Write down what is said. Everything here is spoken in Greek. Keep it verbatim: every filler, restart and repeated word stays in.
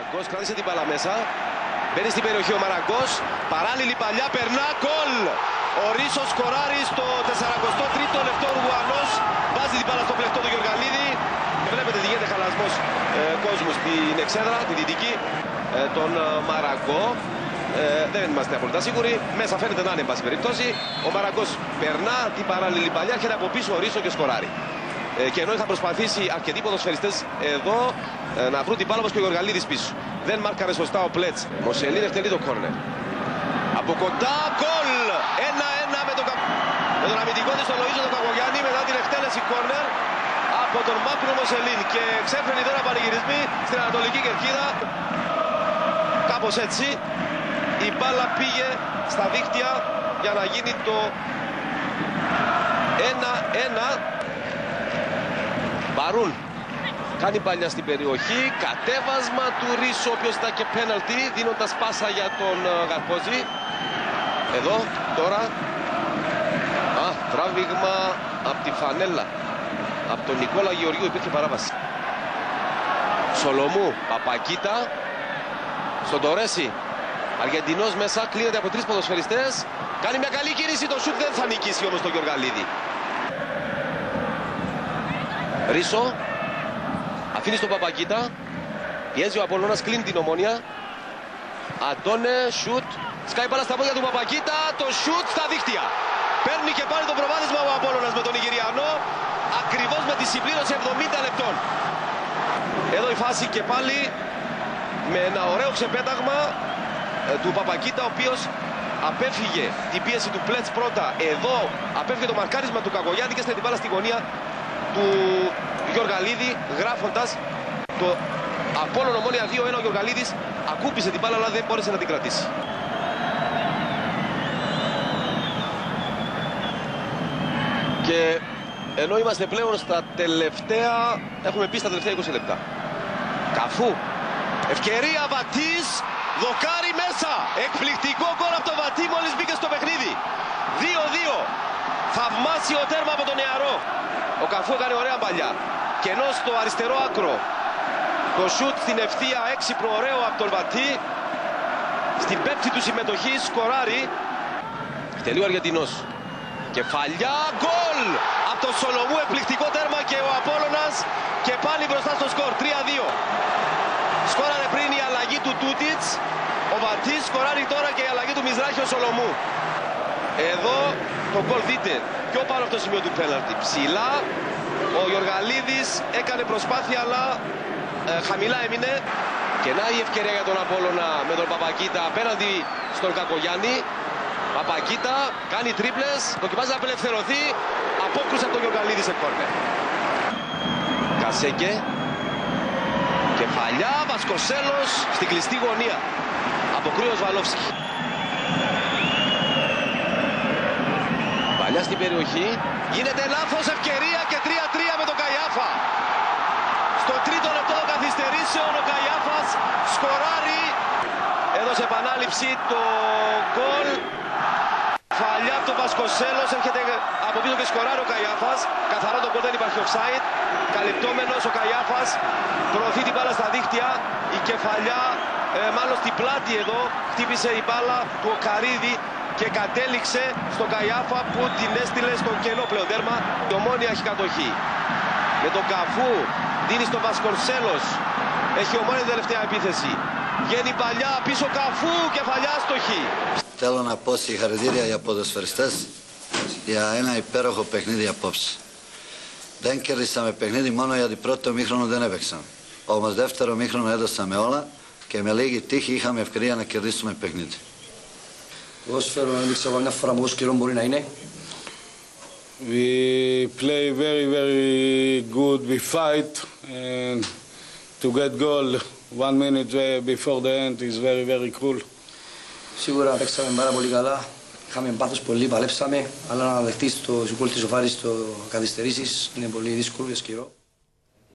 Μαραγκός κράτησε την μπάλα μέσα. Μπαίνει στην περιοχή ο Μαραγκός. Παράλληλη παλιά, περνά, γκολ! Ο Ρίσος σκοράρει στο σαράντα τρίτο λεπτό. Ο Ουρουγουανός βάζει την μπάλα στο πλεκτό του Γεωργαλίδη. Και βλέπετε ότι γίνεται χαλασμός ε, κόσμου στην εξέδρα, τη δυτική, ε, τον ε, Μαραγκό. Ε, δεν είμαστε απολύτως σίγουροι. Μέσα φαίνεται να είναι, εν πάση περιπτώσει. Ο Μαραγκός περνά την παράλληλη παλιά, έρχεται από πίσω ο Ρίσο και σκοράρει. Ε, και ενώ είχαν προσπαθήσει αρκετοί ποδοσφαιριστές εδώ ε, να βρουν την μπάλα, όπως και ο Γεωργαλίδης πίσω. Δεν μάρκαρε σωστά ο Πλέτς. Μοσελίν ευτελεί το κόρνερ. Από κοντά, γκολ! ένα-ένα με τον, με τον αμυντικό της τον Λοΐζο τον Κακογιάννη μετά την εκτέλεση κόρνερ από τον Μάκρο Μοσελίν. Και ξέφρενοι τώρα πανηγυρισμοί στην Ανατολική Κερκίδα. Κάπως έτσι η μπάλα πήγε στα δίχτυα για να γίνει το ένα-ένα. Μπαρούν κάνει παλιά στην περιοχή, κατέβασμα του Ρίσο, ο οποίος ήταν και πέναλτι, δίνοντας πάσα για τον Γαρπόζη. Εδώ, τώρα, α, τράβηγμα από τη φανέλα. Από τον Νικόλα Γεωργίου υπήρχε παράβαση. Σολομού, Παπακίτα, στον Τορέσι. Αργεντινός μέσα, κλείνεται από τρεις ποδοσφαιριστές. Κάνει μια καλή κίνηση, το σουτ δεν θα νικήσει όμως τον Γεωργαλίδη. Ρίσο. Αφήνει στον Παπακίτα. Πιέζει ο Απολλώνας, κλείνει την Ομόνια. Αντώνε, σουτ. Σκάει μπάλα στα πόδια του Παπακίτα. Το σουτ στα δίχτυα. Παίρνει και πάλι το προβάδισμα ο Απόλλωνας με τον Νιγηριανό. Ακριβώς με τη συμπλήρωση εβδομήντα λεπτών. Εδώ η φάση και πάλι με ένα ωραίο ξεπέταγμα ε, του Παπακίτα, ο οποίος απέφυγε την πίεση του Πλέτς πρώτα. Εδώ απέφυγε το μαρκάρισμα του Κακογιάννη και στην μπάλα στη γωνία του Γεωργαλίδη, γράφοντας το Απόλλων Ομόνια δύο ένα. Ο Γεωργαλίδης ακούπησε την μπάλα αλλά δεν μπόρεσε να την κρατήσει. Και ενώ είμαστε πλέον στα τελευταία, έχουμε πει στα τελευταία είκοσι λεπτά. Καφού, ευκαιρία Βατής, δοκάρι μέσα. Εκπληκτικό γκολ από το Βατή μόλις μπήκε στο παιχνίδι. δύο δύο. Θαυμάσιο τέρμα από τον νεαρό. Ο Καφού έκανε ωραία παλιά. Και ενώ στο αριστερό άκρο το σουτ στην ευθεία, έξυπνο ωραίο από τον Βατή, στην πέμπτη του συμμετοχή σκοράρει. Τελεί ο Αργεντινός. Κεφαλιά, γκολ! Από τον Σολομού, εκπληκτικό τέρμα και ο Απόλλωνας και πάλι μπροστά στο σκορ, τρία δύο. Σκόραρε πριν η αλλαγή του Τούτιτς, ο Βατής σκοράρει τώρα και η αλλαγή του Μιζράχη ο Σολομού. Εδώ το γκολ δείτε πιο πάνω από το σημείο του πέναλτι. Ψηλά, ο Γεωργαλίδης έκανε προσπάθεια αλλά ε, χαμηλά έμεινε. Και να η ευκαιρία για τον Απόλλωνα με τον Παπακίτα απέναντι στον Κακογιάννη. Παπακίτα κάνει τρίπλες, δοκιμάζει να απελευθερωθεί, απόκρουσε από τον Γεωργαλίδη σε κόρνερ. Κασέκε, κεφαλιά, Βασκοσέλος στην κλειστή γωνία. Αποκρούει ο Σβαλόφσκι. Παλιά στην περιοχή, γίνεται λάθος, ευκαιρία και τρία τρία με τον Καϊάφα. Στο τρίτο λεπτό καθυστερήσεων ο Καϊάφας σκοράρει. Εδώ σε επανάληψη το γκολ. Φαλιά από τον Βασκοσέλος, έρχεται από πίσω και σκοράρει ο Καϊάφας. Καθαρό το γκολ, δεν υπάρχει offside. Καλυπτόμενος ο Καϊάφας, προωθεί την μπάλα στα δίχτυα. Η κεφαλιά, ε, μάλλον στην πλάτη εδώ, χτύπησε η μπάλα του Οκαρίδη και κατέληξε στον Καϊάφα που την έστειλε στον κενό πλέον τέρμα. Η Ομόνια έχει κατοχή. Με τον Καφού, δίνει στον Βασκοσέλος. Έχει η Ομόνια την τελευταία επίθεση. Βγαίνει παλιά, πίσω Καφού, κεφαλιά στοχή. Θέλω να πω συγχαρητήρια για ποδοσφαιριστές για ένα υπέροχο παιχνίδι απόψε. Δεν κερδίσαμε παιχνίδι μόνο γιατί πρώτο μήχρονο δεν έπαιξαμε. Όμως δεύτερο μήχρονο έδωσαμε όλα και με λίγη τύχη είχαμε ευκαιρία να κερδίσουμε παιχνίδι. Ποδόσφαιρο να δείξω καμιά φορά πόσο σκληρό μπορεί να είναι. We play very very good, we fight and to get goal one minute before the end is very very cruel. Σίγουρα παίξαμε πάρα πολύ καλά, είχαμε πάθος πολύ, παλέψαμε, αλλά να δεχτείς το γκολ της Σοφάρης στο καθυστερήσεις είναι πολύ δύσκολο και σκληρό.